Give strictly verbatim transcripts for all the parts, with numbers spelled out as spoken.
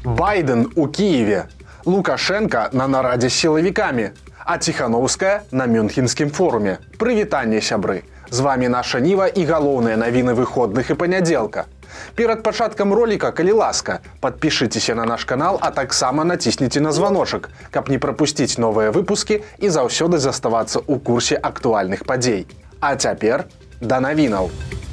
Байден у Киеве, Лукашенко на нараде с силовиками, а Тихановская на Мюнхенскім форуме. Прывітанне, сябры! З вами наша Ніва і галоўныя навіны выходных і панядзелка. Перад пачаткам ролика, калі ласка, подпишитеся на наш канал, а таксама націсніце на званочак, каб не прапусціць новыя выпускі і заўсёды заставацца ў курсе актуальных падзей. А цяпер да навінаў.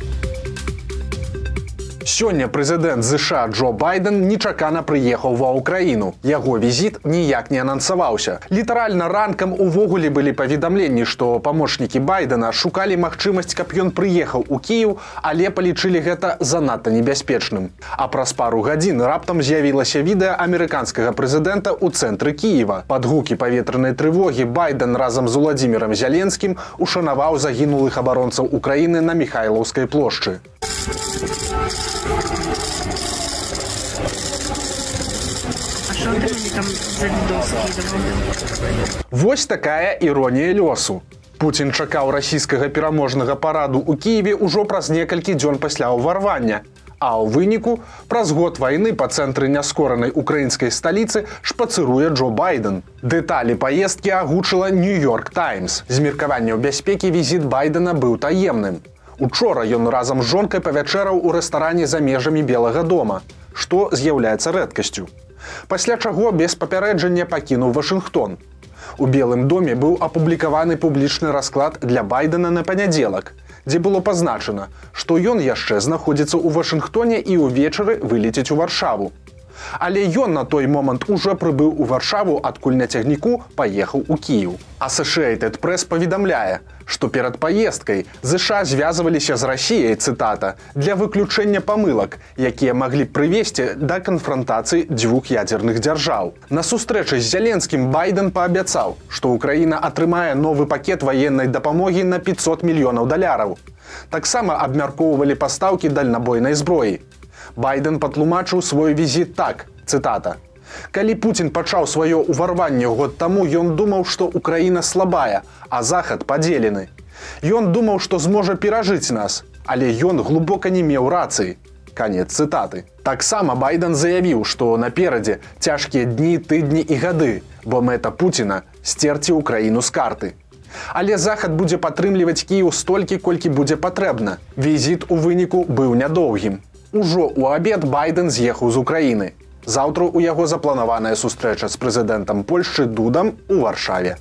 Сёння прэзідэнт ЗША Джо Байден нечакана прыехаў ва ўкраіну. Яго візіт ніяк не анансаваўся. Літаральна ранкам увогуле былі паведамленні, што памочнікі Байдена шукалі магчымасць, каб ён прыехаў у Кіеў, але палічылі гэта занадта небяспечным. А праз пару гадзін раптам з'явілася відэа амерыканскага прэзідэнта ў цэнтры Кіева. Пад гукі паветранай трывогі Байден разам з Уладзімірам Зяленскім ушанаваў загінулых абаронцаў Украіны на Міхайлаўскай плошчы. Вось такая іронія лёсу. Пуцін чакаў расійскага пераможнага параду ў Кіеве ўжо праз некалькі дзён пасля ўварвання. А ў выніку, праз год вайны па цэнтры няскоранай украінскай сталіцы шпацыруе Джо Байден. Дэталі паездкі агучыла Нью-Йорк Таймс. З меркаванняў бяспекі візіт Байдена быў таемным. Учора ён разам з жонкай павячэраў у рэстаране за межамі Белага дома, што з'яўляецца рэдкасцю. Пасля чаго без папярэджання пакінуў Вашынгтон. У Белым доме быў апублікаваны публічны расклад для Байдена на панядзелак, дзе было пазначана, што ён яшчэ знаходзіцца ў Вашынгтоне і ўвечары вылеціць у Варшаву. Але ён на той момант ужо прыбыў у Варшаву, адкуль на цягніку паехаў у Кіеў. Associated Press паведамляе, што перад паездкай ЗША звязваліся з Расіяй, цытата, для выключэння памылак, якія маглі прывесці да канфрантацыі дзвюх ядзерных дзяржаў. На сустрэчы з Зяленскім Байден паабяцаў, што Украіна атрымае новы пакет ваеннай дапамогі на пятьсот мільёнаў даляраў. Таксама абмяркоўвалі пастаўкі дальнабойнай зброі. Байден патлумачыў свой візіт так, цытата. Калі Пуцін пачаў сваё ўварванне год таму, ён думаў, што Украіна слабая, а Захад падзелены. Ён думаў, што зможа перажыць нас, але ён глыбока не меў рацыі. Канец цытаты. Таксама Байден заявіў, што наперадзе цяжкія дні, тыдні і гады, бо мэта Пуціна сцерці Украіну з карты. Але Захад будзе падтрымліваць Кіеў столькі, колькі будзе патрэбна. Візіт у выніку быў нядоўгім. Ужо ў абед Байден з'ехаў з Украіны. Заўтра ў яго запланаваная сустрэча з прэзідэнтам Польшчы Дудам у Варшаве.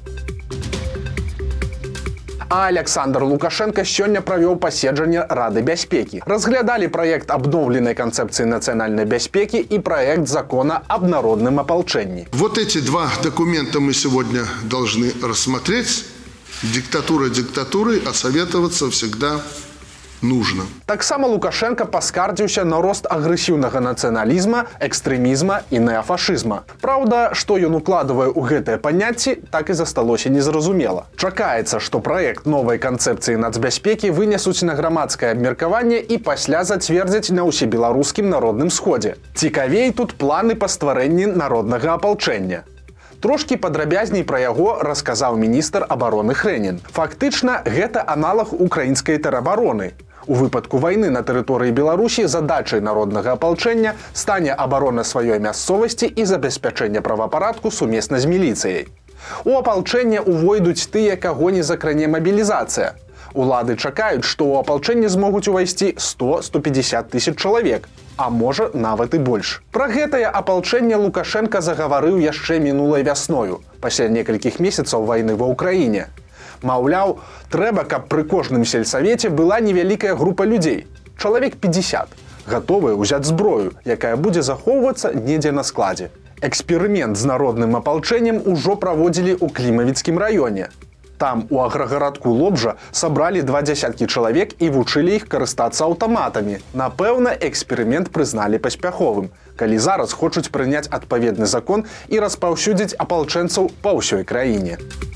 А Александр Лукашенко сёння правёў паседжанне Рады бяспекі. Разглядалі праект абноўленай канцэпцыі нацыянальнай бяспекі і праект закона об народным апалчэнні. Вот эти два документа мы сегодня должны рассмотреть. Диктатура диктатурой, а советоваться всегда нужно. Таксама Лукашенко паскардзіўся на рост агрэсіўнага нацыяналізма, экстрэмізма і неафашызма. Праўда, што ён укладывае ў гэтыя паняцці, так і засталося незразумела. Чакаецца, што праект новай канцэпцыі нацбяспекі вынесуць на грамадскае абмеркаванне і пасля зацвердзяць на ўсебеларускім народным сходзе. Цікавей тут планы па стварэнні народнага апалчэння. Трошкі падрабязней пра яго расказаў міністр абароны Хрэнін. Фактычна, гэта аналаг украінскай тэрабароны. У выпадку вайны на тэрыторыі Беларусі задачай народнага апалчэння стане абарона сваёй мясцовасці і забеспячэнне правапарадку сумесна з міліцыяй. У апалчэнне увойдуць тыя, каго не закране мабілізацыя. Улады чакаюць, што ў апалчэнне змогуць увайсці сто — сто пятьдесят тысяч чалавек, а можа нават і больш. Пра гэтае апалчэнне Лукашенко загаварыў яшчэ мінулай вясною, пасля некалькіх месяцаў вайны ва ўкраіне. Маўляў, трэба, каб пры кожным сельсавеце была невялікая група людзей, чалавек пятьдесят, гатовыя ўзяць зброю, якая будзе захоўвацца недзе на складзе. Эксперымент з народным апалчэннем ужо праводзілі ў Клімавіцкім раёне. Там у аграгарадку Лобжа сабралі два дзясяткі чалавек і вучылі іх карыстацца аўтаматамі. Напэўна, эксперымент прызналі паспяховым, калі зараз хочуць прыняць адпаведны закон і распаўсюдзіць апалчэнцаў па ўсёй краіне.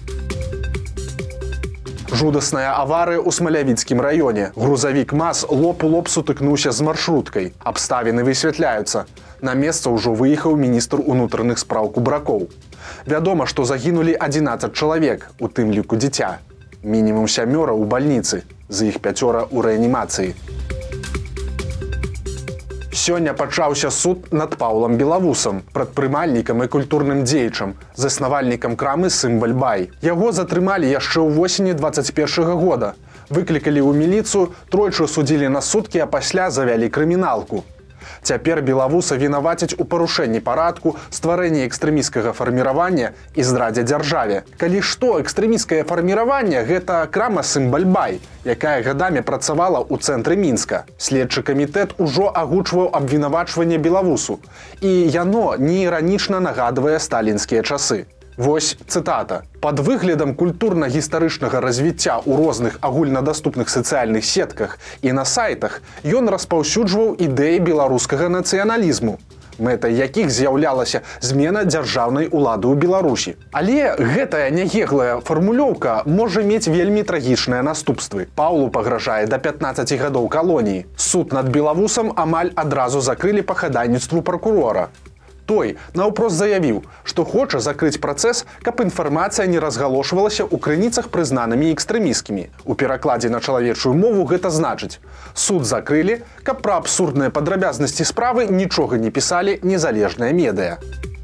Жудасная аварыя ў Смалявіцкім раёне. Грузавік МАЗ лоб у лоб сутыкнуўся з маршруткай. Абставіны высвятляюцца. На месца ўжо выехаў міністр унутраных спраў Кубракоў. Вядома, што загінулі адзінаццаць чалавек, у тым ліку дзіця. Мінімум сямёра ў бальніцы, з іх пяцёра ў рэанімацыі. Сёння пачаўся суд над Паўлам Белавусам, прадпрымальнікам і культурным дзеячам, заснавальнікам крамы «Сымбаль-бай». Яго затрымалі яшчэ ў восені дваццаць першага года. Выклікалі ў міліцыю, тройчы судзілі на суткі, а пасля завялі крыміналку. Цяпер Белавуса вінавацяць у парушэнні парадку, стварэнні экстрэмісцкага фарміравання і здрадзе дзяржаве. Калі што, экстрэмісцкае фарміраванне – гэта крама «Сымбаль-бай», якая гадамі працавала ў цэнтры Мінска. Следчы камітэт ужо агучваў абвінавачванне Белавусу, і яно неіранічна нагадвае сталінскія часы. Вось цытата. «Пад выглядам культурна-гістарычнага развіцця ў розных агульнадаступных сацыяльных сетках і на сайтах ён распаўсюджваў ідэі беларускага нацыяналізму, мэтай якіх з'яўлялася змена дзяржаўнай улады ў Беларусі. Але гэтая нягеглая фармулёўка можа мець вельмі трагічныя наступствы. Паўлу пагражае да пятнаццаці гадоў калоніі. Суд над Белавусам амаль адразу закрылі па хадайніцтву пракурора. Той наўпрост заявіў, што хоча закрыць працэс, каб інфармацыя не разгалошвалася ў крыніцах прызнанымі экстрэмісцкімі. У перакладзе на чалавечую мову гэта значыць: суд закрылі, каб пра абсурдныя падрабязнасці справы нічога не пісалі незалежныя медыя.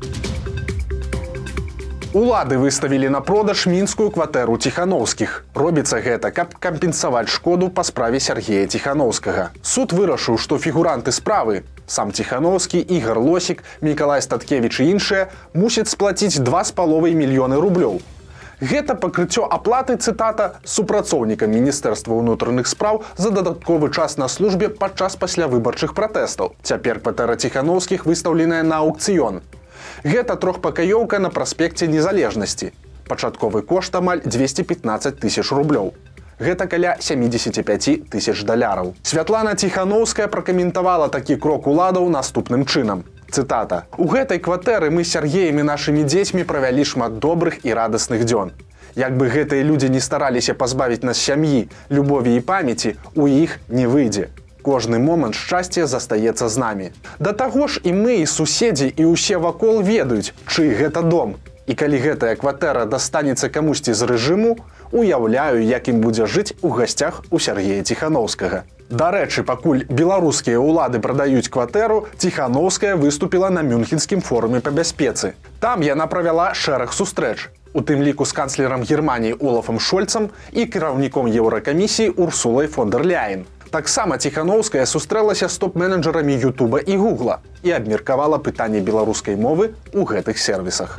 Улады выставілі на продаж мінскую кватэру Ціханаўскіх. Робіцца гэта, каб кампенсаваць шкоду па справе Сергея Ціханаўскага. Суд вырашыў, што фігуранты справы – сам Ціханаўскі, Ігар Лосік, Мікалай Статкевіч і іншыя – мусяць сплаціць два з паловай мільёны рублёў. Гэта пакрыццё аплаты, цытата, супрацоўнікам Міністэрства ўнутраных спраў за дадатковы час на службе падчас паслявыбарчых пратэстаў. Цяпер кватэра Ціханаўскіх выстаўленая на аўкцыён. Гэта трохпакаёўка на праспекце Незалежнасці. Пачатковы кошт амаль дзвесце пятнаццаць тысяч рублёў. Гэта каля сямідзесят пяць тысяч даляраў. Святлана Ціханаўская пракаментавала такі крок уладаў наступным чынам. Цытата. «У гэтай кватэры мы з Сергеем і нашымі дзецьмі правялі шмат добрых і радасных дзён. Як бы гэтыя людзі не стараліся пазбавіць нас сям'і, любові і памяці, у іх не выйдзе. Кожны момант шчасця застаецца з намі. Да таго ж і мы, і суседзі, і ўсе вакол ведаюць, чый гэта дом. І калі гэтая кватэра дастанецца камусьці з рэжыму, уяўляю, як ім будзе жыць у гасцях у Сергея Ціханаўскага». Дарэчы, пакуль беларускія ўлады прадаюць кватэру, Ціханаўская выступіла на Мюнхенскім форуме па бяспецы. Там яна правяла шэраг сустрэч, у тым ліку з канцлерам Германіі Олафам Шольцам і кіраўніком Еўракамісіі Урсулай фон дэр Ляйен. Таксама Ціханаўская сустрэлася з топ-менеджерамі Ютуба і Гугла і абмеркавала пытанне беларускай мовы ў гэтых сервісах.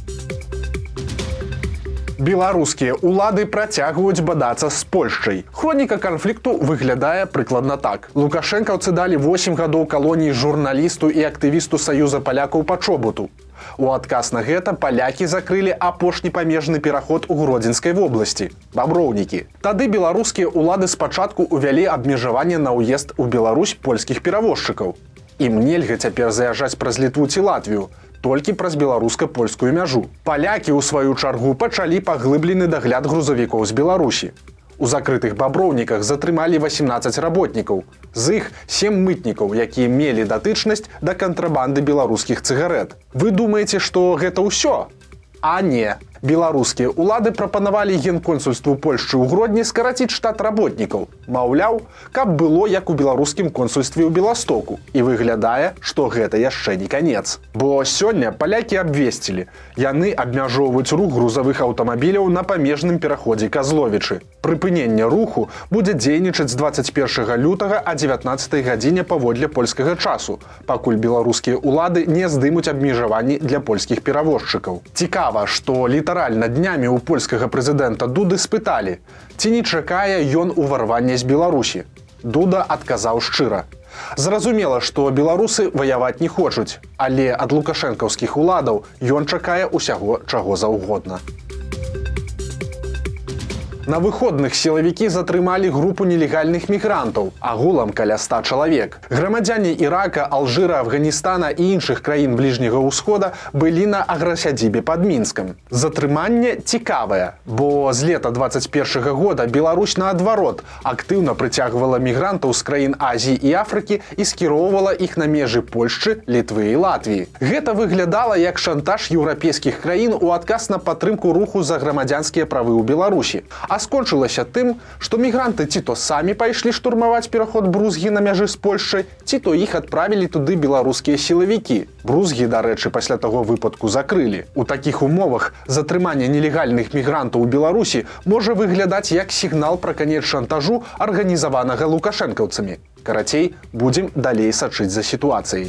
Беларускія ўлады працягваюць бадацца з Польшчай. Хроніка канфлікту выглядае прыкладна так. Лукашэнкаўцы далі восем гадоў калоніі журналісту і актывісту Саюза палякаў Пачобуту. У адказ на гэта палякі закрылі апошні памежны пераход у Гродзенскай вобласці – Баброўнікі. Тады беларускія ўлады спачатку ўвялі абмежаванне на ўезд у Беларусь польскіх перавозчыкаў. Ім нельга цяпер заязджаць праз Літву ці Латвію, толькі праз беларуска-польскую мяжу. Палякі, у сваю чаргу, пачалі паглыблены дагляд грузавікоў з Беларусі. У закрытых Баброўніках затрымалі васемнаццаць работнікаў. З іх сем мытнікаў, якія мелі датычнасць да кантрабанды беларускіх цыгарэт. Вы думаеце, што гэта ўсё? А не. Беларускія ўлады прапанавалі генконсульству Польшчы ў Гродні скараціць штат работнікаў. Маўляў, каб было як у беларускім консульстве ў Беластоку. І выглядае, што гэта яшчэ не канец. Бо сёння палякі абвесцілі. Яны абмяжоўваюць рух грузавых аўтамабіляў на памежным пераходзе Казловічы. Прыпыненне руху будзе дзейнічаць з дваццаць першага лютага а дзевятнаццатай гадзіне паводле польскага часу, пакуль беларускія ўлады не здымуць абмежаванні для польскіх перавозчыкаў. Цікава, што літаральна днямі ў польскага прэзідэнта Дуды спыталі, ці не чакае ён уварвання з Беларусі. Дуда адказаў шчыра. Зразумела, што беларусы ваяваць не хочуць, але ад лукашэнкаўскіх уладаў ён чакае ўсяго чаго заўгодна. На выходных сілавікі затрымалі групу нелегальных мігрантаў, агулам каля ста чалавек. Грамадзяне Ірака, Алжыра, Афганістана і іншых краін Бліжняга ўсхода былі на аграсядзібе пад Мінскам. Затрыманне цікавае, бо з лета дваццаць першага года Беларусь, наадварот, актыўна прыцягвала мігрантаў з краін Азіі і Афрыкі і скіроўвала іх на межы Польшчы, Літвы і Латвіі. Гэта выглядала як шантаж еўрапейскіх краін у адказ на падтрымку руху за грамадзянскія правы ў Беларусі. А скончылася тым, што мігранты ці то самі пайшлі штурмаваць пераход Брузгі на мяжы з Польшчай, ці то іх адправілі туды беларускія сілавікі. Брузгі, дарэчы, пасля таго выпадку закрылі. У такіх умовах затрыманне нелегальных мігрантаў у Беларусі можа выглядаць як сігнал пра канец шантажу, арганізаванага лукашэнкаўцамі. Карацей, будзем далей сачыць за сітуацыяй.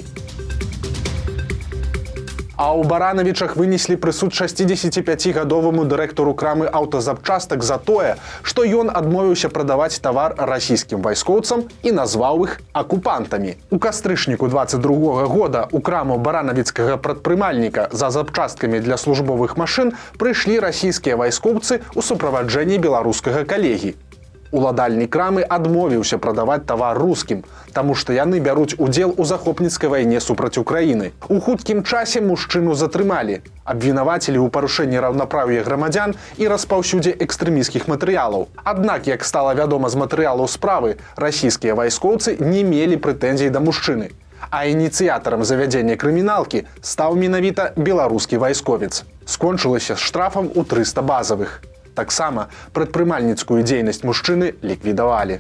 А ў Баранавічах вынеслі прысуд шасцідзесяціпяцігадоваму дырэктару крамы аўтазапчастак за тое, што ён адмовіўся прадаваць тавар расійскім вайскоўцам і назваў іх акупантамі. У кастрычніку дваццаць другога года ў краму баранавіцкага прадпрымальніка за запчасткамі для службовых машын прыйшлі расійскія вайскоўцы ў суправаджэнні беларускага калегі. Уладальнік крамы адмовіўся прадаваць тавар рускім, таму што яны бяруць удзел у захопніцкай вайне супраць Украіны. У хуткім часе мужчыну затрымалі, абвінавацілі ў парушэнні раўнапраўя грамадзян і распаўсюдзе экстрэміскіх матэрыялаў. Аднак, як стала вядома з матэрыялаў справы, расійскія вайскоўцы не мелі прэтэнзій да мужчыны. А ініцыятарам завядзення крыміналкі стаў менавіта беларускі вайсковец. Скончылася з штрафам у трыста базавых. Таксама прадпрымальніцкую дзейнасць мужчыны ліквідавалі.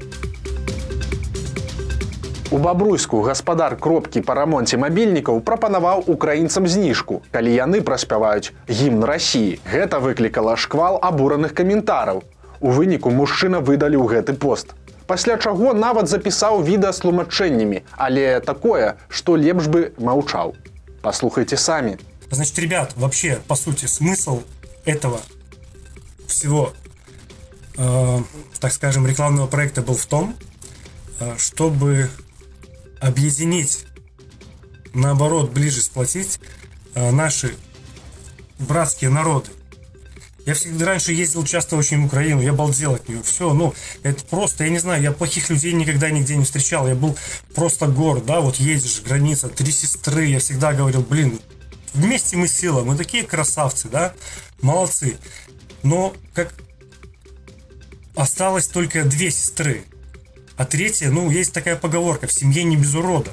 У Бабруйску гаспадар кропкі па рамонце мабільнікаў прапанаваў украінцам зніжку, калі яны праспяваюць гімн Расіі. Гэта выклікала шквал абураных каментараў. У выніку мужчына выдаліў гэты пост. Пасля чаго нават запісаў відэа з тлумачэннямі, але такое, што лепш бы маўчаў. Паслухайце самі. Значит, ребят, вообще, по сути, смысл этого всего, э, так скажем, рекламного проекта был в том, э, чтобы объединить, наоборот, ближе сплотить э, наши братские народы. Я всегда раньше ездил часто очень в Украину, я балдел от нее. Все, ну, это просто, я не знаю, я плохих людей никогда нигде не встречал. Я был просто горд, да, вот едешь, граница, три сестры, я всегда говорил, блин, вместе мы сила, мы такие красавцы, да, молодцы. Но как осталось только две сестры, а третья, ну, есть такая поговорка, в семье не без урода.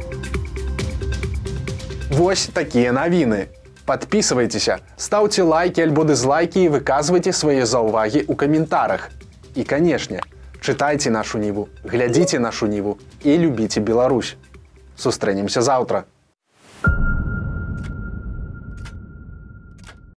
Вось такія навіны. Подписывайтеся, ставьте лайки альбо дизлайки и выказывайте свои заўвагі у комментарах. И, конечно, читайте нашу Ниву, глядите нашу Ниву и любите Беларусь. Сустрэнемся завтра.